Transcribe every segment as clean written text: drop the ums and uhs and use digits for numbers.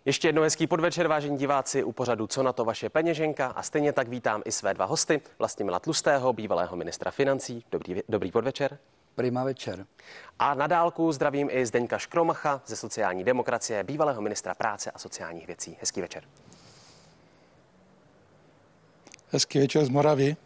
Ještě jednou hezký podvečer, vážení diváci, u pořadu Co na to vaše peněženka, a stejně tak vítám i své dva hosty, Vlastimila Tlustého, bývalého ministra financí. Dobrý podvečer. Prima večer. A na dálku zdravím i Zdeňka Škromacha ze sociální demokracie, bývalého ministra práce a sociálních věcí. Hezký večer. Hezký večer z Moravy.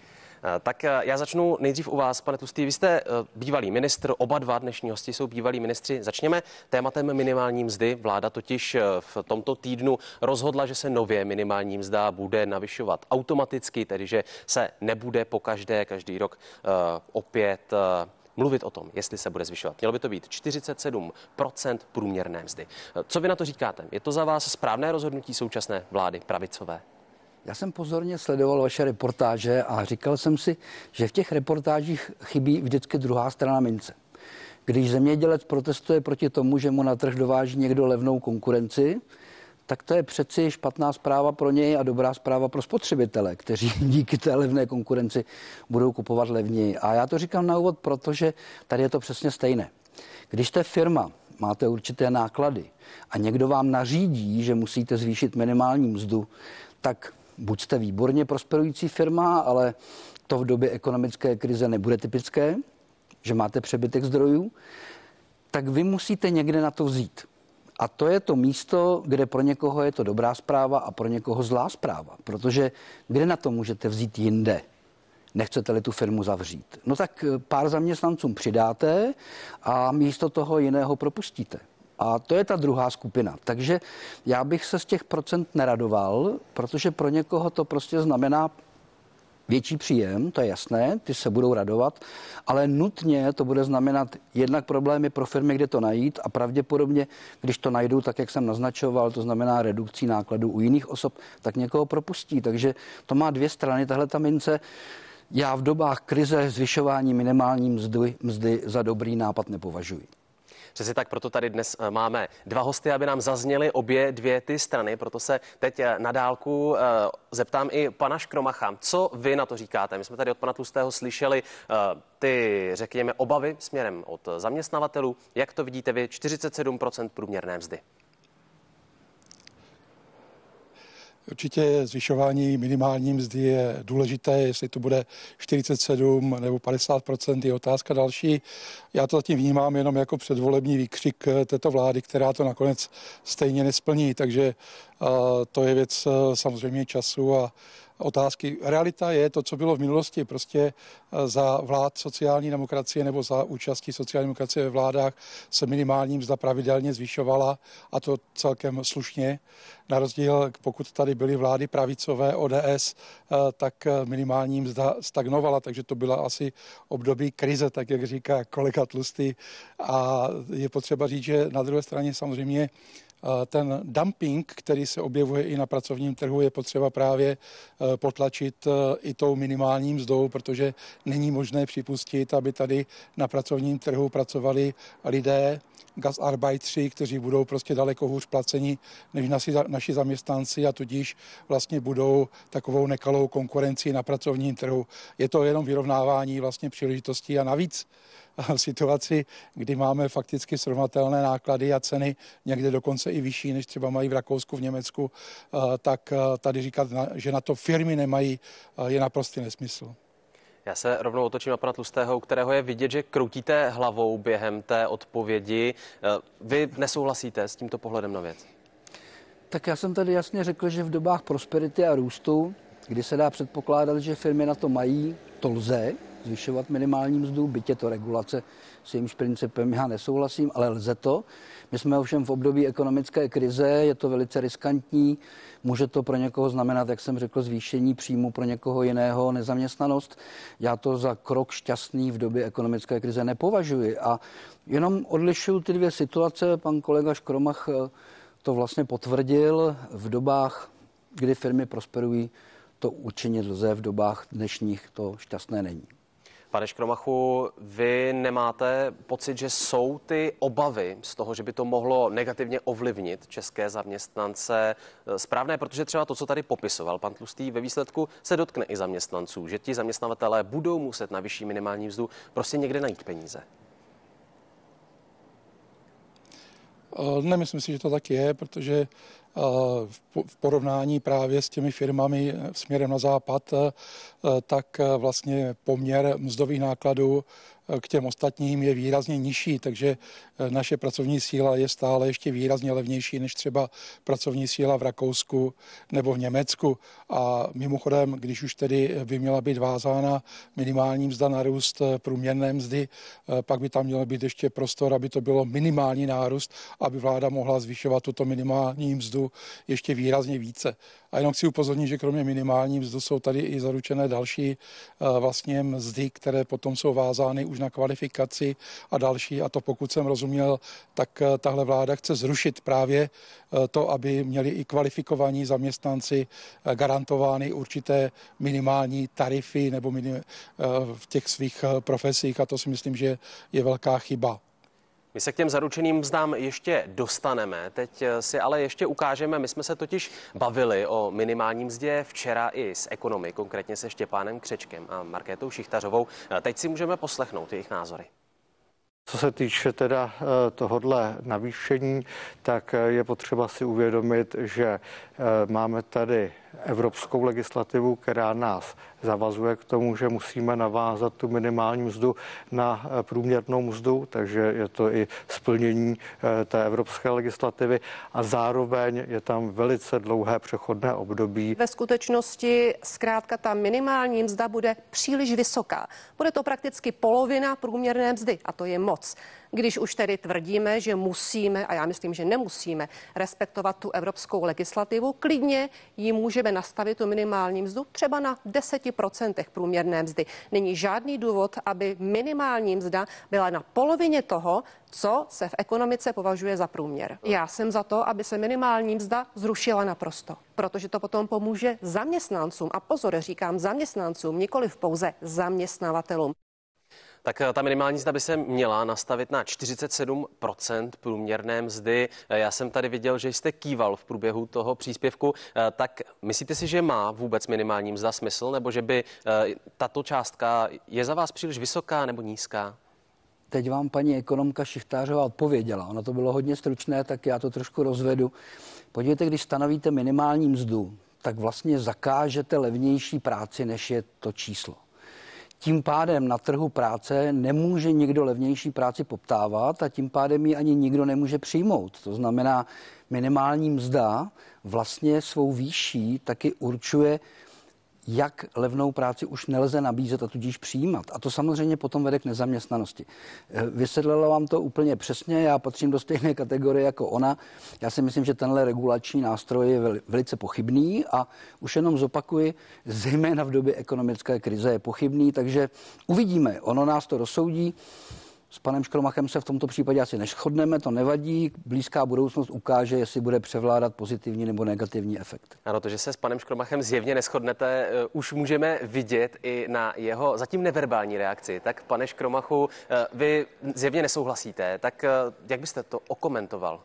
Tak já začnu nejdřív u vás, pane Tlustý. Vy jste bývalý ministr, oba dva dnešní hosti jsou bývalí ministři. Začněme tématem minimální mzdy. Vláda totiž v tomto týdnu rozhodla, že se nově minimální mzda bude navyšovat automaticky, tedy že se nebude každý rok opět mluvit o tom, jestli se bude zvyšovat. Mělo by to být 47% průměrné mzdy. Co vy na to říkáte? Je to za vás správné rozhodnutí současné vlády pravicové? Já jsem pozorně sledoval vaše reportáže a říkal jsem si, že v těch reportážích chybí vždycky druhá strana mince. Když zemědělec protestuje proti tomu, že mu na trh dováží někdo levnou konkurenci, tak to je přeci špatná zpráva pro něj a dobrá zpráva pro spotřebitele, kteří díky té levné konkurenci budou kupovat levněji. A já to říkám na úvod, protože tady je to přesně stejné. Když jste firma, máte určité náklady a někdo vám nařídí, že musíte zvýšit minimální mzdu, tak buď jste výborně prosperující firma, ale to v době ekonomické krize nebude typické, že máte přebytek zdrojů, tak vy musíte někde na to vzít. A to je to místo, kde pro někoho je to dobrá zpráva a pro někoho zlá zpráva. Protože kde na to můžete vzít jinde? Nechcete-li tu firmu zavřít? No tak pár zaměstnancům přidáte a místo toho jiného propustíte. A to je ta druhá skupina. Takže já bych se z těch procent neradoval, protože pro někoho to prostě znamená větší příjem, to je jasné, ty se budou radovat, ale nutně to bude znamenat jednak problémy pro firmy, kde to najít, a pravděpodobně, když to najdou tak, jak jsem naznačoval, to znamená redukcí nákladů u jiných osob, tak někoho propustí. Takže to má dvě strany, tahle ta mince. Já v dobách krize zvyšování minimální mzdy za dobrý nápad nepovažuji. Přesně tak, proto tady dnes máme dva hosty, aby nám zazněly obě dvě ty strany, proto se teď na dálku zeptám i pana Škromacha. Co vy na to říkáte? My jsme tady od pana Tlustého slyšeli ty, řekněme, obavy směrem od zaměstnavatelů. Jak to vidíte vy? 47% průměrné mzdy. Určitě zvyšování minimální mzdy je důležité, jestli to bude 47 nebo 50%, je otázka další. Já to zatím vnímám jenom jako předvolební výkřik této vlády, která to nakonec stejně nesplní, takže to je věc samozřejmě času a otázky. Realita je to, co bylo v minulosti, prostě za vlád sociální demokracie nebo za účastí sociální demokracie ve vládách se minimální mzda pravidelně zvyšovala, a to celkem slušně. Na rozdíl, pokud tady byly vlády pravicové ODS, tak minimální mzda stagnovala, takže to byla asi období krize, tak jak říká kolega Tlustý. A je potřeba říct, že na druhé straně samozřejmě ten dumping, který se objevuje i na pracovním trhu, je potřeba právě potlačit i tou minimální mzdou, protože není možné připustit, aby tady na pracovním trhu pracovali lidé, gastarbeitři, kteří budou prostě daleko hůř placeni než naši zaměstnanci, a tudíž vlastně budou takovou nekalou konkurencí na pracovním trhu. Je to jenom vyrovnávání vlastně příležitostí, a navíc v situaci, kdy máme fakticky srovnatelné náklady a ceny někde dokonce i vyšší, než třeba mají v Rakousku, v Německu, tak tady říkat, že na to firmy nemají, je naprostý nesmysl. Já se rovnou otočím na pana Tlustého, u kterého je vidět, že kroutíte hlavou během té odpovědi. Vy nesouhlasíte s tímto pohledem na věc? Tak já jsem tady jasně řekl, že v dobách prosperity a růstu, kdy se dá předpokládat, že firmy na to mají, to lze zvyšovat minimální mzdu, byť je to regulace, s jejímž principem já nesouhlasím, ale lze to. My jsme ovšem v období ekonomické krize, je to velice riskantní, může to pro někoho znamenat, jak jsem řekl, zvýšení příjmu, pro někoho jiného nezaměstnanost. Já to za krok šťastný v době ekonomické krize nepovažuji a jenom odlišuju ty dvě situace. Pan kolega Škromach to vlastně potvrdil. V dobách, kdy firmy prosperují, to učinit lze, v dobách dnešních to šťastné není. Pane Škromachu, vy nemáte pocit, že jsou ty obavy z toho, že by to mohlo negativně ovlivnit české zaměstnance správné, protože třeba to, co tady popisoval pan Tlustý, ve výsledku se dotkne i zaměstnanců, že ti zaměstnavatelé budou muset na vyšší minimální mzdu prostě někde najít peníze? Nemyslím si, že to tak je, protože v porovnání právě s těmi firmami směrem na západ, tak vlastně poměr mzdových nákladů k těm ostatním je výrazně nižší, takže naše pracovní síla je stále ještě výrazně levnější než třeba pracovní síla v Rakousku nebo v Německu. A mimochodem, když už tedy by měla být vázána minimální mzda na růst průměrné mzdy, pak by tam měl být ještě prostor, aby to bylo minimální nárůst, aby vláda mohla zvyšovat tuto minimální mzdu ještě výrazně více. A jenom chci upozornit, že kromě minimální mzdy jsou tady i zaručené další vlastně mzdy, které potom jsou vázány už na kvalifikaci a další. A to pokud jsem rozuměl, tak tahle vláda chce zrušit právě to, aby měli i kvalifikovaní zaměstnanci garantovány určité minimální tarify nebo v těch svých profesích. A to si myslím, že je velká chyba. My se k těm zaručeným mzdám ještě dostaneme, teď si ale ještě ukážeme, my jsme se totiž bavili o minimální mzdě včera i s ekonomy, konkrétně se Štěpánem Křečkem a Markétou Šichtařovou. Teď si můžeme poslechnout jejich názory. Co se týče teda tohodle navýšení, tak je potřeba si uvědomit, že máme tady evropskou legislativu, která nás zavazuje k tomu, že musíme navázat tu minimální mzdu na průměrnou mzdu, takže je to i splnění té evropské legislativy a zároveň je tam velice dlouhé přechodné období. Ve skutečnosti zkrátka ta minimální mzda bude příliš vysoká. Bude to prakticky polovina průměrné mzdy a to je moc. Když už tedy tvrdíme, že musíme, a já myslím, že nemusíme, respektovat tu evropskou legislativu, klidně ji můžeme nastavit tu minimální mzdu třeba na 10% průměrné mzdy. Není žádný důvod, aby minimální mzda byla na polovině toho, co se v ekonomice považuje za průměr. Já jsem za to, aby se minimální mzda zrušila naprosto, protože to potom pomůže zaměstnancům. A pozor, říkám zaměstnancům, nikoliv pouze zaměstnavatelům. Tak ta minimální mzda by se měla nastavit na 47% průměrné mzdy. Já jsem tady viděl, že jste kýval v průběhu toho příspěvku. Tak myslíte si, že má vůbec minimální mzda smysl, nebo že by tato částka je za vás příliš vysoká nebo nízká? Teď vám paní ekonomka Šichtářová odpověděla. Ono to bylo hodně stručné, tak já to trošku rozvedu. Podívejte, když stanovíte minimální mzdu, tak vlastně zakážete levnější práci, než je to číslo. Tím pádem na trhu práce nemůže nikdo levnější práci poptávat a tím pádem ji ani nikdo nemůže přijmout. To znamená, minimální mzda vlastně svou výší taky určuje, jak levnou práci už nelze nabízet a tudíž přijímat. A to samozřejmě potom vede k nezaměstnanosti. Vysvětlila vám to úplně přesně, já patřím do stejné kategorie jako ona. Já si myslím, že tenhle regulační nástroj je velice pochybný a už jenom zopakuji, zejména v době ekonomické krize je pochybný, takže uvidíme, ono nás to rozsoudí. S panem Škromachem se v tomto případě asi neshodneme, to nevadí. Blízká budoucnost ukáže, jestli bude převládat pozitivní nebo negativní efekt. Ano, to, že se s panem Škromachem zjevně neshodnete, už můžeme vidět i na jeho zatím neverbální reakci. Tak pane Škromachu, vy zjevně nesouhlasíte, tak jak byste to okomentoval?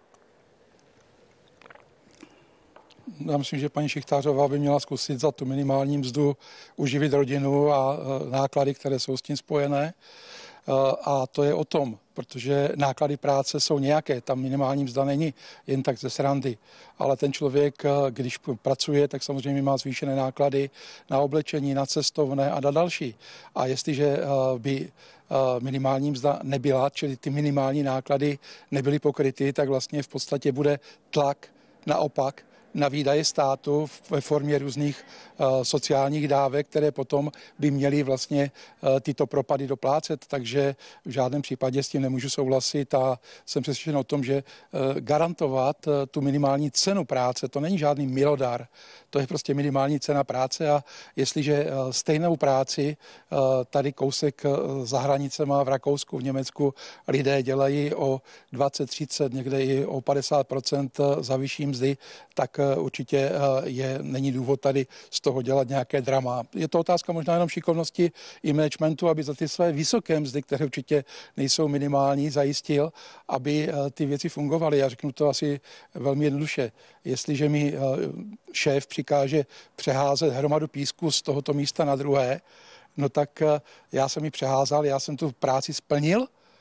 Já myslím, že paní Šichtářová by měla zkusit za tu minimální mzdu uživit rodinu a náklady, které jsou s tím spojené. A to je o tom, protože náklady práce jsou nějaké, tam minimální mzda není jen tak ze srandy, ale ten člověk, když pracuje, tak samozřejmě má zvýšené náklady na oblečení, na cestovné a na další. A jestliže by minimální mzda nebyla, čili ty minimální náklady nebyly pokryty, tak vlastně v podstatě bude tlak naopak na výdaje státu ve formě různých sociálních dávek, které potom by měly vlastně tyto propady doplácet, takže v žádném případě s tím nemůžu souhlasit a jsem přesvědčen o tom, že garantovat tu minimální cenu práce, to není žádný milodar, to je prostě minimální cena práce a jestliže stejnou práci tady kousek za hranicema v Rakousku, v Německu lidé dělají o 20, 30, někde i o 50% za vyšší mzdy, tak určitě není důvod tady z toho dělat nějaké drama. Je to otázka možná jenom šikovnosti i managementu, aby za ty své vysoké mzdy, které určitě nejsou minimální, zajistil, aby ty věci fungovaly. Já řeknu to asi velmi jednoduše. Jestliže mi šéf přikáže přeházet hromadu písku z tohoto místa na druhé, no tak já jsem ji přeházal, já jsem tu práci splnil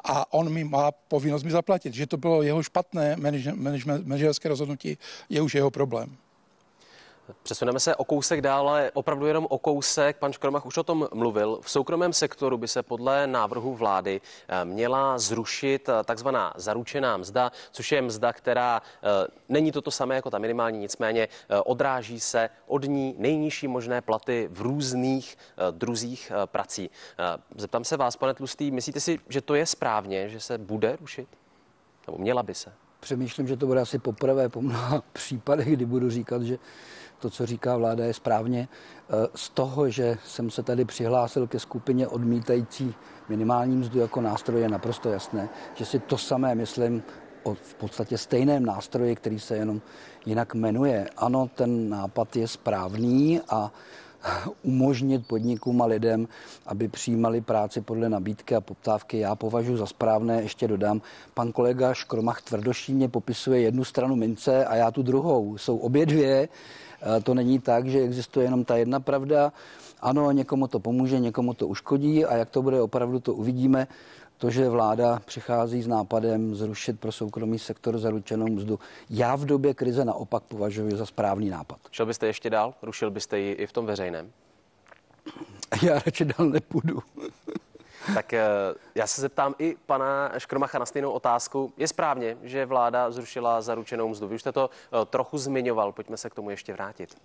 a on mi má povinnost mi zaplatit. Že to bylo jeho špatné manažerské rozhodnutí, je už jeho problém. Přesuneme se o kousek dál, ale opravdu jenom o kousek. Pan Škromach už o tom mluvil. V soukromém sektoru by se podle návrhu vlády měla zrušit takzvaná zaručená mzda, což je mzda, která není to samé jako ta minimální, nicméně odráží se od ní nejnižší možné platy v různých druzích prací. Zeptám se vás, pane Tlustý, myslíte si, že to je správně, že se bude rušit? Nebo měla by se? Přemýšlím, že to bude asi poprvé po mnoha případech, kdy budu říkat, že to, co říká vláda, je správně. Z toho, že jsem se tady přihlásil ke skupině odmítající minimální mzdu jako nástroj, je naprosto jasné, že si to samé myslím o v podstatě stejném nástroji, který se jenom jinak jmenuje. Ano, ten nápad je správný a umožnit podnikům a lidem, aby přijímali práci podle nabídky a poptávky, já považuji za správné. Ještě dodám, pan kolega Škromach tvrdošíjně popisuje jednu stranu mince a já tu druhou. Jsou obě dvě. To není tak, že existuje jenom ta jedna pravda. Ano, někomu to pomůže, někomu to uškodí a jak to bude opravdu, to uvidíme. To, že vláda přichází s nápadem zrušit pro soukromý sektor zaručenou mzdu, já v době krize naopak považuji za správný nápad. Šel byste ještě dál? Rušil byste ji i v tom veřejném? Já radši dál nepůjdu. Tak já se zeptám i pana Škromacha na stejnou otázku. Je správně, že vláda zrušila zaručenou mzdu? Vy už jste to trochu zmiňoval, pojďme se k tomu ještě vrátit.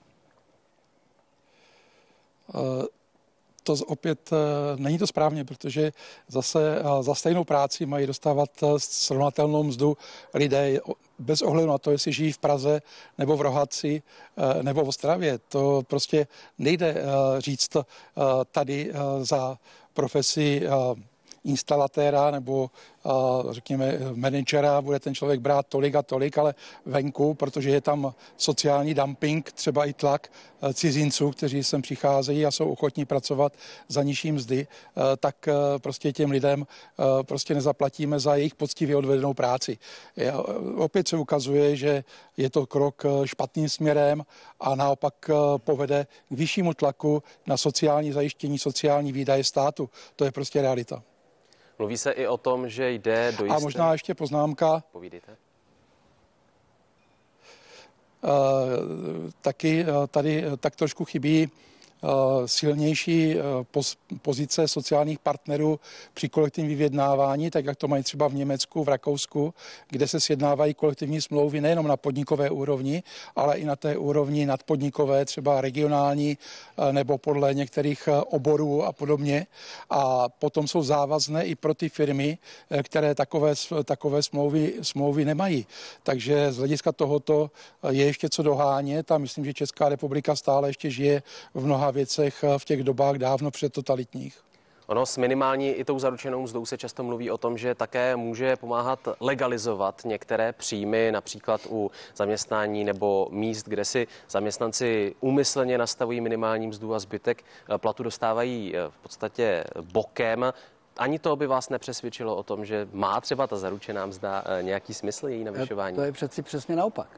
To opět není to správně, protože zase za stejnou práci mají dostávat srovnatelnou mzdu lidé bez ohledu na to, jestli žijí v Praze nebo v Rohadci nebo v Ostravě. To prostě nejde říct tady za profesi instalatéra nebo řekněme manažera bude ten člověk brát tolik a tolik, ale venku, protože je tam sociální dumping, třeba i tlak cizinců, kteří sem přicházejí a jsou ochotní pracovat za nižší mzdy, tak prostě těm lidem prostě nezaplatíme za jejich poctivě odvedenou práci. Opět se ukazuje, že je to krok špatným směrem a naopak povede k vyššímu tlaku na sociální zajištění, sociální výdaje státu. To je prostě realita. Mluví se i o tom, že jde do jisté... A možná ještě poznámka. Povídejte. Taky tady tak trošku chybí silnější pozice sociálních partnerů při kolektivním vyjednávání, tak jak to mají třeba v Německu, v Rakousku, kde se sjednávají kolektivní smlouvy nejenom na podnikové úrovni, ale i na té úrovni nadpodnikové, třeba regionální nebo podle některých oborů a podobně. A potom jsou závazné i pro ty firmy, které takové smlouvy nemají. Takže z hlediska tohoto je ještě co dohánět a myslím, že Česká republika stále ještě žije v mnoha věcech v těch dobách dávno předtotalitních. Ono s minimální i tou zaručenou mzdou se často mluví o tom, že také může pomáhat legalizovat některé příjmy, například u zaměstnání nebo míst, kde si zaměstnanci úmyslně nastavují minimální mzdu a zbytek platu dostávají v podstatě bokem. Ani to by vás nepřesvědčilo o tom, že má třeba ta zaručená mzda nějaký smysl, její navyšování? To je přeci přesně naopak.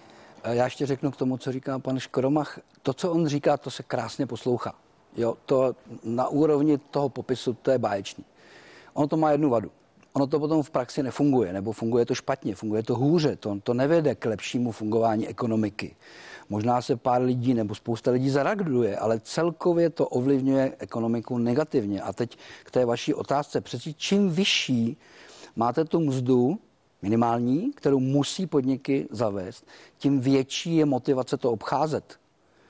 Já ještě řeknu k tomu, co říká pan Škromach. To, co on říká, to se krásně poslouchá. Jo, to na úrovni toho popisu, to je báječný. Ono to má jednu vadu. Ono to potom v praxi nefunguje, nebo funguje to špatně, funguje to hůře. To nevede k lepšímu fungování ekonomiky. Možná se pár lidí nebo spousta lidí zaraduje, ale celkově to ovlivňuje ekonomiku negativně. A teď k té vaší otázce. Přeci čím vyšší máte tu mzdu, minimální, kterou musí podniky zavést, tím větší je motivace to obcházet.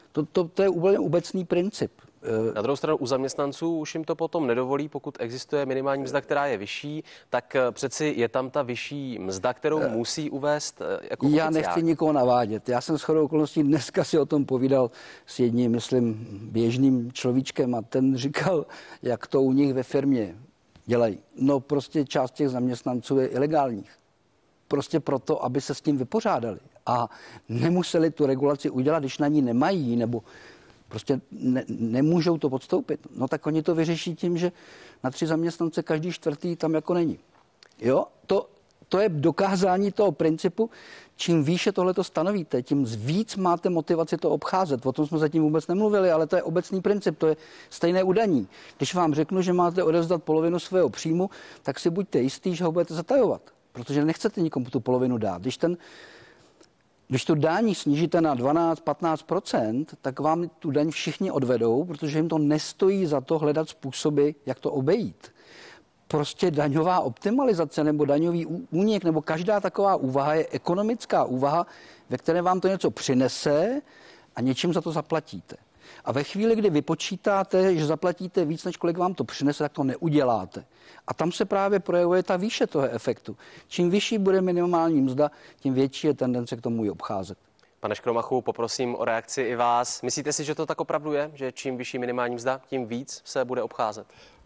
To je úplně obecný princip. Na druhou stranu u zaměstnanců už jim to potom nedovolí, pokud existuje minimální mzda, která je vyšší, tak přeci je tam ta vyšší mzda, kterou musí uvést jako oficiál. Já nechci nikoho navádět. Já jsem shodou okolností dneska si o tom povídal s jedním, myslím, běžným človíčkem a ten říkal, jak to u nich ve firmě dělají. No prostě část těch zaměstnanců je ilegálních. Prostě proto, aby se s tím vypořádali. A nemuseli tu regulaci udělat, když na ní nemají, nebo prostě nemůžou to podstoupit. No tak oni to vyřeší tím, že na 3 zaměstnance každý čtvrtý tam jako není. Jo, To je dokázání toho principu, čím výše tohleto stanovíte, tím víc máte motivaci to obcházet. O tom jsme zatím vůbec nemluvili, ale to je obecný princip, to je stejné u daní. Když vám řeknu, že máte odevzdat polovinu svého příjmu, tak si buďte jistý, že ho budete zatajovat, protože nechcete nikomu tu polovinu dát. Když tu daň snížíte na 12-15%, tak vám tu daň všichni odvedou, protože jim to nestojí za to hledat způsoby, jak to obejít. Prostě daňová optimalizace nebo daňový únik nebo každá taková úvaha je ekonomická úvaha, ve které vám to něco přinese a něčím za to zaplatíte. A ve chvíli, kdy vypočítáte, že zaplatíte víc, než kolik vám to přinese, tak to neuděláte. A tam se právě projevuje ta výše toho efektu. Čím vyšší bude minimální mzda, tím větší je tendence k tomu ji obcházet. Pane Škromachu, poprosím o reakci i vás. Myslíte si, že to tak opravdu je, že čím vyšší minimální mzda, tím víc se bude obcházet?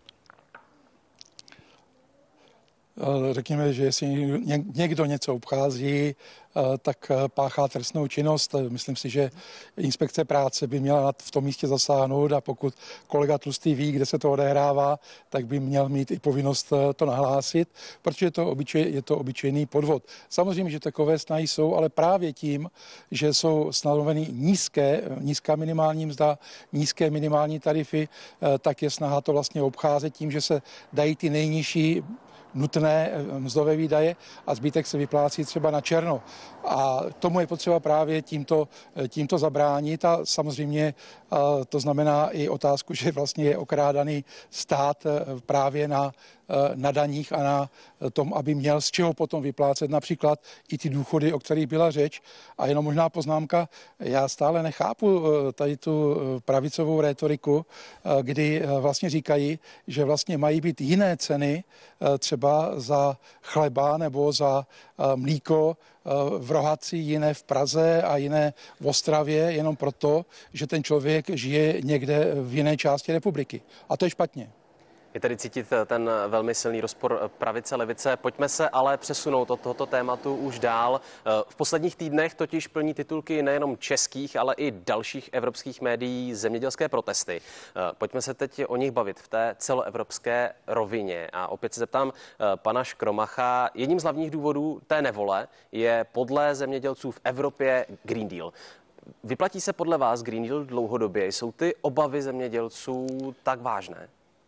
Řekněme, že jestli někdo něco obchází, tak páchá trestnou činnost. Myslím si, že inspekce práce by měla v tom místě zasáhnout a pokud kolega Tlustý ví, kde se to odehrává, tak by měl mít i povinnost to nahlásit, protože je to obyčejný podvod. Samozřejmě, že takové snahy jsou, ale právě tím, že jsou stanoveny nízká minimální mzda, nízké minimální tarify, tak je snaha to vlastně obcházet tím, že se dají ty nejnižší nutné mzdové výdaje a zbytek se vyplácí třeba na černo. A tomu je potřeba právě tímto zabránit a samozřejmě to znamená i otázku, že vlastně je okrádaný stát právě na daních a na tom, aby měl z čeho potom vyplácet například i ty důchody, o kterých byla řeč. A jenom možná poznámka, já stále nechápu tady tu pravicovou rétoriku, kdy vlastně říkají, že vlastně mají být jiné ceny třeba za chleba nebo za mlíko v Rohaci, jiné v Praze a jiné v Ostravě, jenom proto, že ten člověk žije někde v jiné části republiky. A to je špatně. Je tady cítit ten velmi silný rozpor pravice-levice. Pojďme se ale přesunout od tohoto tématu už dál. V posledních týdnech totiž plní titulky nejenom českých, ale i dalších evropských médií zemědělské protesty. Pojďme se teď o nich bavit v té celoevropské rovině. A opět se zeptám pana Škromacha. Jedním z hlavních důvodů té nevole je podle zemědělců v Evropě Green Deal. Vyplatí se podle vás Green Deal dlouhodobě? Jsou ty obavy zemědělců tak vážné?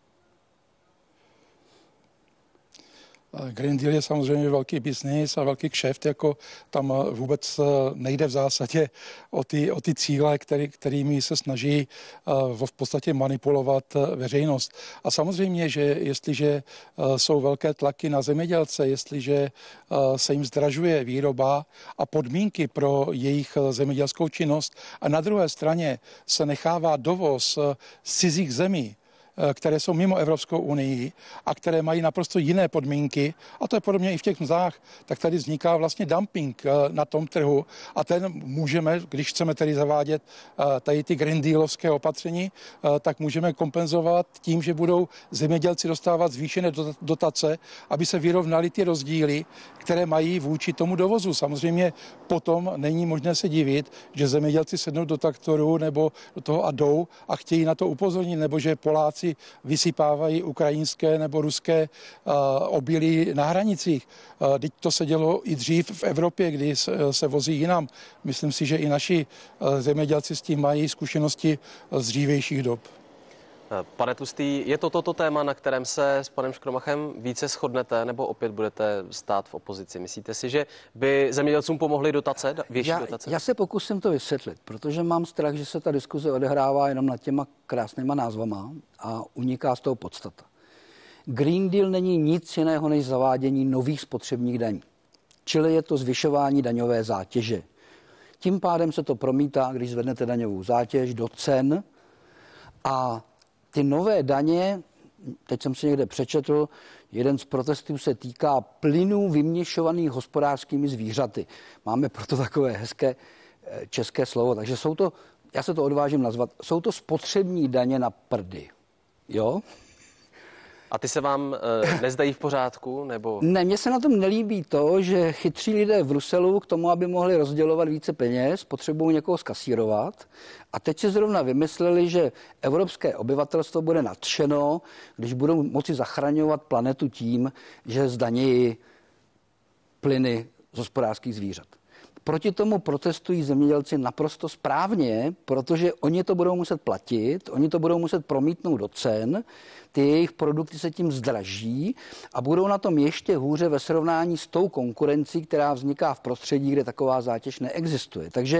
Green Deal je samozřejmě velký biznis a velký kšeft, jako tam vůbec nejde v zásadě o ty cíle, kterými se snaží v podstatě manipulovat veřejnost. A samozřejmě, že jestliže jsou velké tlaky na zemědělce, jestliže se jim zdražuje výroba a podmínky pro jejich zemědělskou činnost a na druhé straně se nechává dovoz z cizích zemí, které jsou mimo Evropskou unii a které mají naprosto jiné podmínky, a to je podobně i v těch mzdách, tak tady vzniká vlastně dumping na tom trhu a ten můžeme, když chceme tedy zavádět tady ty Green Dealovské opatření, tak můžeme kompenzovat tím, že budou zemědělci dostávat zvýšené dotace, aby se vyrovnaly ty rozdíly, které mají vůči tomu dovozu. Samozřejmě potom není možné se divit, že zemědělci sednou do traktoru nebo do toho a jdou a chtějí na to upozornit, nebo že Poláci vysypávají ukrajinské nebo ruské obilí na hranicích. Teď to se dělo i dřív v Evropě, kdy se vozí jinam. Myslím si, že i naši zemědělci s tím mají zkušenosti z dřívějších dob. Pane Tlustý, je to toto téma, na kterém se s panem Škromachem více shodnete, nebo opět budete stát v opozici? Myslíte si, že by zemědělcům pomohly dotace, větší dotace? Já se pokusím to vysvětlit, protože mám strach, že se ta diskuze odehrává jenom nad těma krásnýma názvama a uniká z toho podstata. Green Deal není nic jiného než zavádění nových spotřebních daní. Čili je to zvyšování daňové zátěže. Tím pádem se to promítá, když zvednete daňovou zátěž do cen a ty nové daně, teď jsem si někde přečetl, jeden z protestů se týká plynů vyměšovaných hospodářskými zvířaty. Máme proto takové hezké české slovo, takže jsou to, já se to odvážím nazvat, jsou to spotřební daně na prdy. Jo? A ty se vám nezdají v pořádku? Nebo? Ne, mně se na tom nelíbí to, že chytří lidé v Bruselu k tomu, aby mohli rozdělovat více peněz, potřebují někoho skasírovat. A teď si zrovna vymysleli, že evropské obyvatelstvo bude nadšeno, když budou moci zachraňovat planetu tím, že zdaní plyny z hospodářských zvířat. Proti tomu protestují zemědělci naprosto správně, protože oni to budou muset platit, oni to budou muset promítnout do cen, ty jejich produkty se tím zdraží a budou na tom ještě hůře ve srovnání s tou konkurencí, která vzniká v prostředí, kde taková zátěž neexistuje. Takže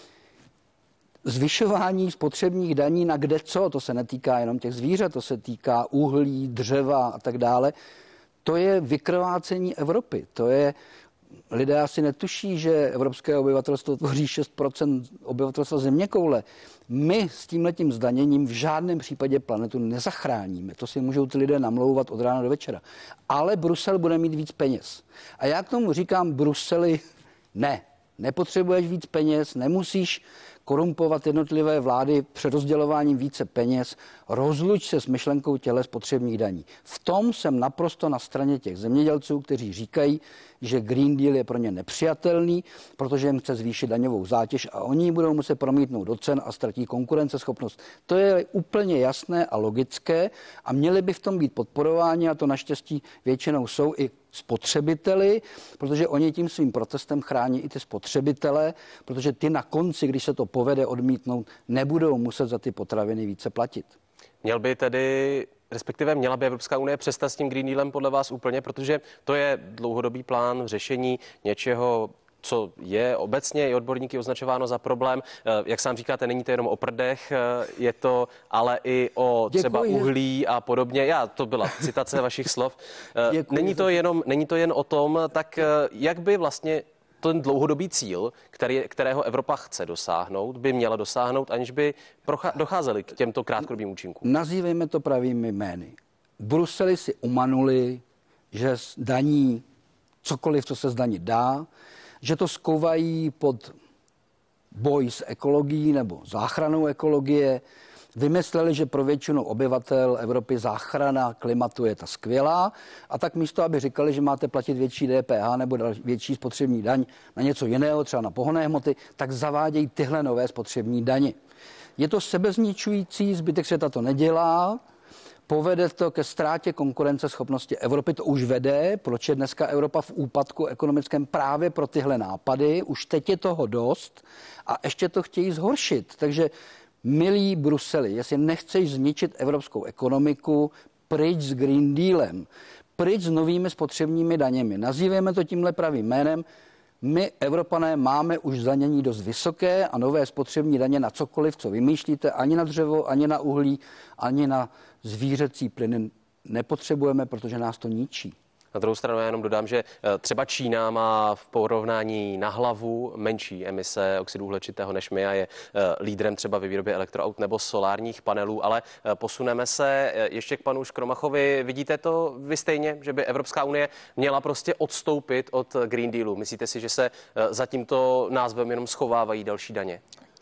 zvyšování spotřebních daní na kde co, to se netýká jenom těch zvířat, to se týká uhlí, dřeva a tak dále, to je vykrvácení Evropy, to je. Lidé asi netuší, že evropské obyvatelstvo tvoří 6% obyvatelstva zeměkoule. My s tímhletím zdaněním v žádném případě planetu nezachráníme. To si můžou ty lidé namlouvat od rána do večera. Ale Brusel bude mít víc peněz. A já k tomu říkám, Bruseli, ne. Nepotřebuješ víc peněz, nemusíš korumpovat jednotlivé vlády přerozdělováním více peněz, rozluč se s myšlenkou těchto spotřebních daní. V tom jsem naprosto na straně těch zemědělců, kteří říkají, že Green Deal je pro ně nepřijatelný, protože jim chce zvýšit daňovou zátěž a oni ji budou muset promítnout do cen a ztratí konkurenceschopnost. To je úplně jasné a logické a měli by v tom být podporováni a to naštěstí většinou jsou i spotřebiteli, protože oni tím svým protestem chrání i ty spotřebitele, protože ty na konci, když se to povede odmítnout, nebudou muset za ty potraviny více platit. Měl by tedy, respektive měla by Evropská unie přestat s tím Green Dealem podle vás úplně, protože to je dlouhodobý plán řešení něčeho, co je obecně i odborníky označováno za problém. Jak sám říkáte, není to jenom o prdech, je to ale i o třeba uhlí a podobně. To byla citace vašich slov. Není to jen o tom, tak jak by vlastně ten dlouhodobý cíl, kterého Evropa chce dosáhnout, by měla dosáhnout, aniž by docházeli k těmto krátkodobým účinkům? Nazývejme to pravými jmény. Bruseli si umanuli, že daní cokoliv, co se zdanit dá, že to skouvají pod boj s ekologií nebo záchranou ekologie. Vymysleli, že pro většinu obyvatel Evropy záchrana klimatu je ta skvělá a tak místo, aby říkali, že máte platit větší DPH nebo větší spotřební daň na něco jiného, třeba na pohonné hmoty, tak zavádějí tyhle nové spotřební daně. Je to sebezničující, zbytek světa to nedělá, povede to ke ztrátě konkurenceschopnosti Evropy, to už vede, proč je dneska Evropa v úpadku ekonomickém právě pro tyhle nápady, už teď je toho dost a ještě to chtějí zhoršit, takže milí Bruseli, jestli nechceš zničit evropskou ekonomiku, pryč s Green Dealem, pryč s novými spotřebními daněmi. Nazývejme to tímhle pravým jménem. My, Evropané, máme už zdanění dost vysoké a nové spotřební daně na cokoliv, co vymýšlíte, ani na dřevo, ani na uhlí, ani na zvířecí plyny nepotřebujeme, protože nás to ničí. Na druhou stranu já jenom dodám, že třeba Čína má v porovnání na hlavu menší emise oxidu uhličitého než my a je lídrem třeba ve výrobě elektroaut nebo solárních panelů, ale posuneme se ještě k panu Škromachovi. Vidíte to vy stejně, že by Evropská unie měla prostě odstoupit od Green Dealu? Myslíte si, že se za tímto názvem jenom schovávají další daně?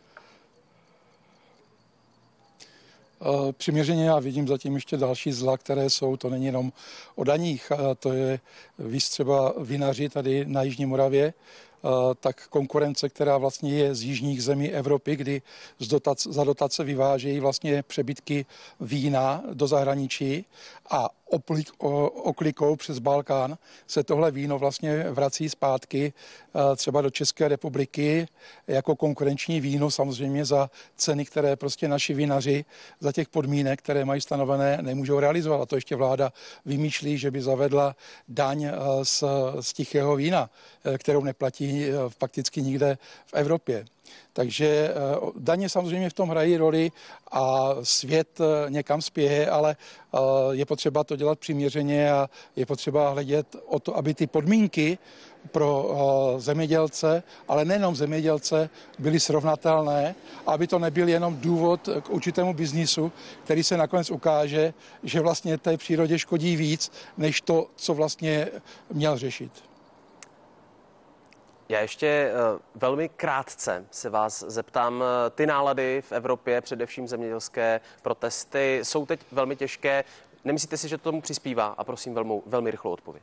Přiměřeně já vidím zatím ještě další zla, které jsou, to není jenom o daních, to je víc třeba vinaři tady na Jižní Moravě, tak konkurence, která vlastně je z jižních zemí Evropy, kdy za dotace vyvážejí vlastně přebytky vína do zahraničí a oklikou přes Balkán se tohle víno vlastně vrací zpátky třeba do České republiky jako konkurenční víno, samozřejmě za ceny, které prostě naši vinaři za těch podmínek, které mají stanovené, nemůžou realizovat. A to ještě vláda vymýšlí, že by zavedla daň z tichého vína, kterou neplatí fakticky nikde v Evropě. Takže daně samozřejmě v tom hrají roli a svět někam spěje, ale je potřeba to dělat přiměřeně a je potřeba hledět o to, aby ty podmínky pro zemědělce, ale nejenom zemědělce, byly srovnatelné, aby to nebyl jenom důvod k určitému biznisu, který se nakonec ukáže, že vlastně té přírodě škodí víc, než to, co vlastně měl řešit. Já ještě velmi krátce se vás zeptám. Ty nálady v Evropě, především zemědělské protesty, jsou teď velmi těžké. Nemyslíte si, že to tomu přispívá? A prosím velmi rychlou odpověď.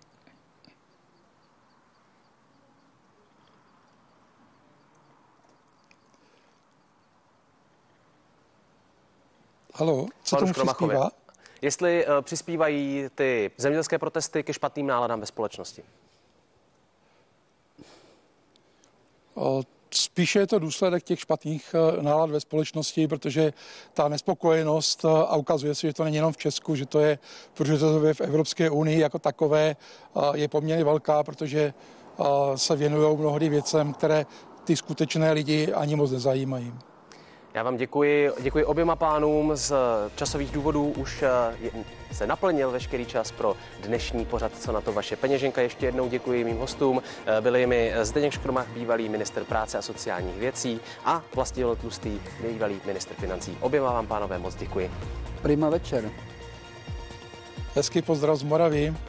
Haló, co tomu přispívá? Jestli přispívají ty zemědělské protesty ke špatným náladám ve společnosti? Spíše je to důsledek těch špatných nálad ve společnosti, protože ta nespokojenost, a ukazuje se, že to není jenom v Česku, že to je průřezově v Evropské unii jako takové, je poměrně velká, protože se věnují mnohdy věcem, které ty skutečné lidi ani moc nezajímají. Já vám děkuji oběma pánům. Z časových důvodů už se naplnil veškerý čas pro dnešní pořad Co na to vaše peněženka. Ještě jednou děkuji mým hostům. Byli mi Zdeněk Škromach, bývalý ministr práce a sociálních věcí, a Vlastimil Tlustý, bývalý ministr financí. Oběma vám, pánové, moc děkuji. Prima večer. Hezký pozdrav z Moravy.